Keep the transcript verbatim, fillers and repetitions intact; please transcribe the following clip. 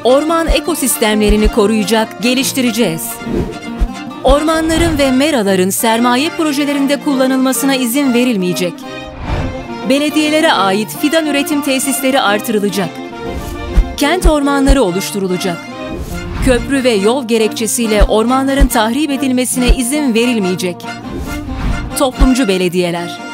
Orman ekosistemlerini koruyacak, geliştireceğiz. Ormanların ve meraların sermaye projelerinde kullanılmasına izin verilmeyecek. Belediyelere ait fidan üretim tesisleri artırılacak. Kent ormanları oluşturulacak. Köprü ve yol gerekçesiyle ormanların tahrip edilmesine izin verilmeyecek. Toplumcu belediyeler.